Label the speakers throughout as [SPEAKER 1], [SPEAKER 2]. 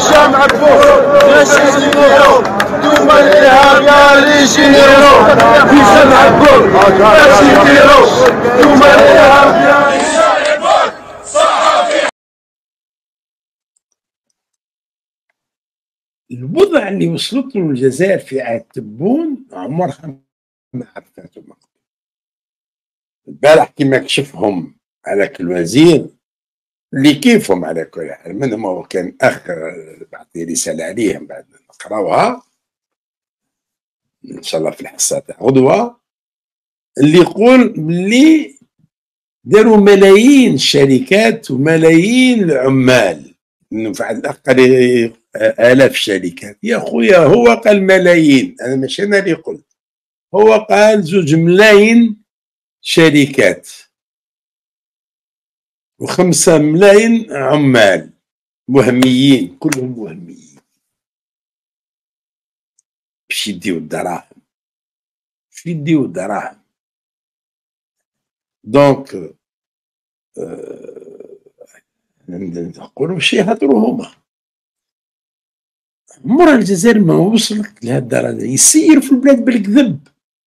[SPEAKER 1] جامع بوس ماشي زينيرو دوما الارهاب يا لي جينيرو في جامع بوس ماشي زينيرو دوما الارهاب يا
[SPEAKER 2] الوضع اللي وصلت له الجزائر في عهد تبون عمرها ما عرفته. البارح كيما كشفهم على الوزير اللي كيفهم على كل حال، منهم هو كان اخ بعثي رساله عليهم بعد نقراوها ان شاء الله في الحصه تاع غدوه، اللي يقول بلي داروا ملايين الشركات وملايين العمال، انه على الاقل آلاف الشركات. يا خويا هو قال ملايين، انا مش انا اللي قلت، هو قال 2 ملايين شركات و5 ملايين عمال وهميين، كلهم وهميين باش يديو الدراهم، باش يديو الدراهم. دونك نقولوا باش يهضروا هما. عمر الجزائر ما وصلت لهذه الدرجه، يسير في البلاد بالكذب.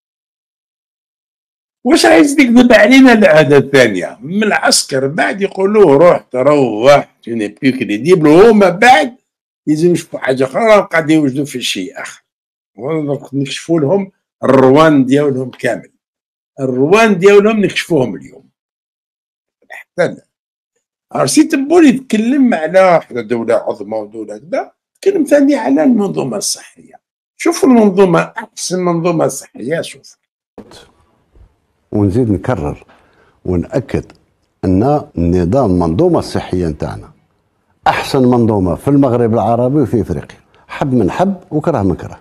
[SPEAKER 2] واش عايز تكذب علينا العاده الثانيه من العسكر بعد يقولوه روح تروح توني بلو كريديبل، هما بعد يجوا يشوفوا حاجه اخرى وقاعدين يوجدوا في شيء اخر. نكشفوا لهم الروان ديالهم كامل، الروان ديالهم نكشفوهم اليوم. حتى عرسي تبون يتكلم على دوله عظمى ودوله كذا، تكلم ثاني على المنظومه الصحيه. شوفوا المنظومه، احسن منظومه صحيه. شوف
[SPEAKER 3] ونزيد نكرر ونأكد أن النظام المنظومة الصحية نتاعنا أحسن منظومة في المغرب العربي وفي إفريقيا، حب من حب وكره من كره.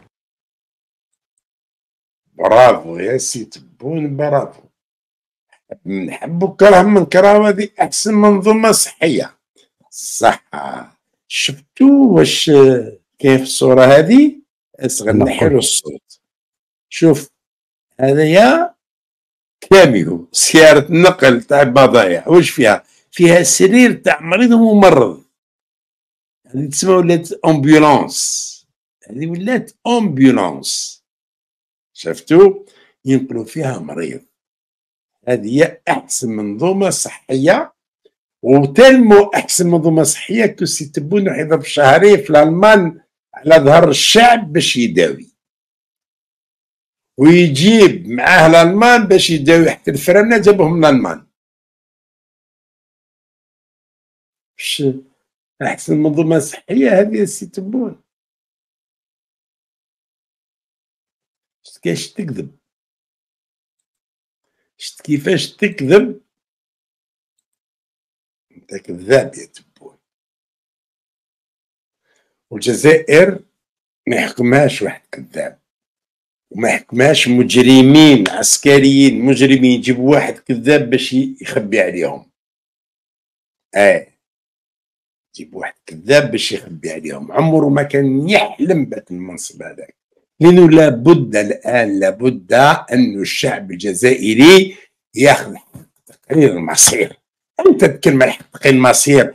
[SPEAKER 2] برافو يا سي تبون، برافو. حب من حب وكره من كره، هذه أحسن منظومة صحية. صح. شفتوا واش كيف الصورة هذه؟ اصغر نحيلو الصوت. شوف هذايا كاميو سيارة نقل تاع البضائع، واش فيها؟ فيها سرير تاع مريض وممرض. هذه تسمى ولات امبولانس، هذه ولات امبولانس. شفتوا؟ ينقلوا فيها مريض. هذه هي أحسن منظومة صحية، وتلمو أحسن منظومة صحية كو سي تبون يضرب شهرين في الألمان على ظهر الشعب باش يداوي، ويجيب معاه الالمان باش يداوي حتى الفرامله جابوهم من الالمان. باش احسن منظومه صحيه هذه السي تبون. شفت كيفاش تكذب، شفت كيفاش تكذب. انت كذاب يا تبون. والجزائر ما يحكمهاش واحد كذاب، وما يحكمهاش مجرمين عسكريين مجرمين يجيبوا واحد كذاب باش يخبي عليهم. يجيب واحد كذاب باش يخبي عليهم، عمره ما كان يحلم بهذا المنصب هذاك. لانه لابد الان، لابد انه الشعب الجزائري ياخذ تقرير المصير. انت تتكلم على تقرير المصير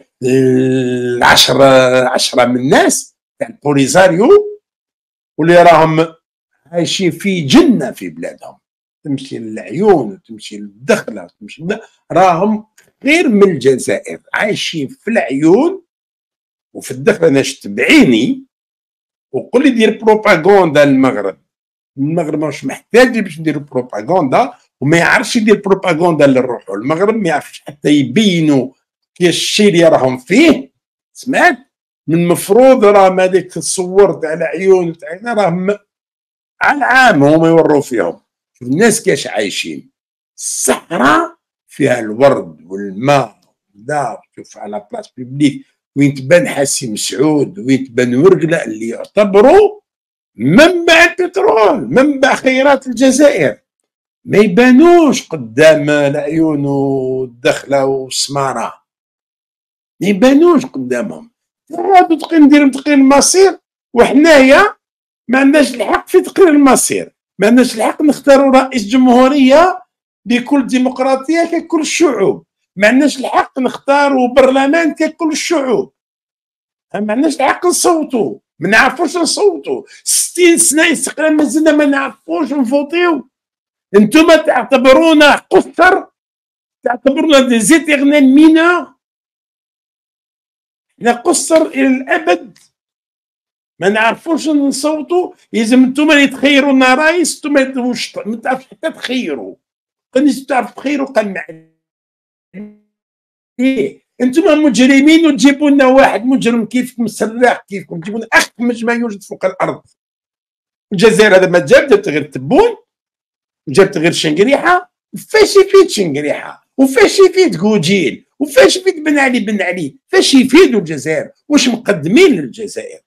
[SPEAKER 2] 10 من الناس تاع البوليزاريو واللي راهم عايشين في جنه في بلادهم، تمشي للعيون وتمشي للدخله وتمشي راهم غير من الجزائر، عايشين في العيون وفي الدخله. انا شفت بعيني، وقول لي دير بروباغندا للمغرب. المغرب مش محتاج باش نديروا بروباغندا، وما يعرفش يدير بروباغندا للروح. المغرب ما يعرفش حتى يبينوا كي الشيء اللي راهم فيه. سمعت؟ من المفروض راهم هذيك الصور تاع العيون تاعنا راهم على العام هما يوروا فيهم. شوف الناس كاش عايشين. الصحراء فيها الورد والماء والدار. شوف على بلاص بيبليك وين تبان حسيم سعود، وين تبان ورقله اللي يعتبروا منبع البترول، منبع خيرات الجزائر، ما يبانوش قدام العيون والدخله والسماره، ما يبانوش قدامهم. هادو ندير تقرير المصير، وحنايا ما عندناش الحق في تقرير المصير، ما عندناش الحق نختاروا رئيس جمهوريه بكل ديمقراطيه ككل الشعوب، ما عندناش الحق نختاروا برلمان ككل الشعوب. ما عندناش الحق نصوتوا، ما نعرفوش نصوتوا. 60 سنه استقلال مازلنا ما نعرفوش نفوتيو. انتم تعتبرونا قصر، تعتبرونا دي زيتيرنال مينور. حنا قصر الى الابد، ما نعرفوش نصوتوا. يلزم انتم اللي تخيروا لنا رايس، انتم ما تعرفوش حتى تخيروا. كنتش تعرف تخيروا قال ايه. انتم مجرمين وتجيبوا لنا واحد مجرم كيفكم سلاح كيفكم، تجيبوا لنا اخمج ما يوجد فوق الارض. الجزائر هذا ما جابت غير تبون، جابت غير شنقريحه. فاش يفيد شنقريحه؟ وفاش يفيد كوجيل؟ وفاش يفيد بن علي بن علي؟ فاش يفيدوا الجزائر؟ واش مقدمين للجزائر؟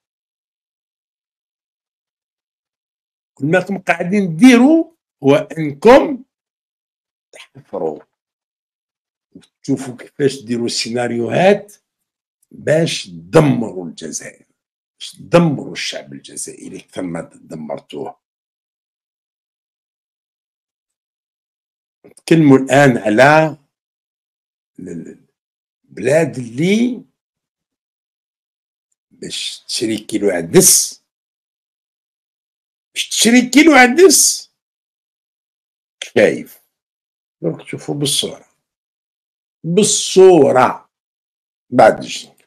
[SPEAKER 2] كل ما راكم قاعدين ديروا هو انكم تحفروا وتشوفوا كيفاش ديروا السيناريوهات باش تدمروا الجزائر، باش تدمروا الشعب الجزائري اكثر ما دمرتوه. نتكلموا الان على البلاد اللي باش تشري كيلو عدس، باش تشري كيلو عدس شايف. دونك تشوفوا بالصورة بعد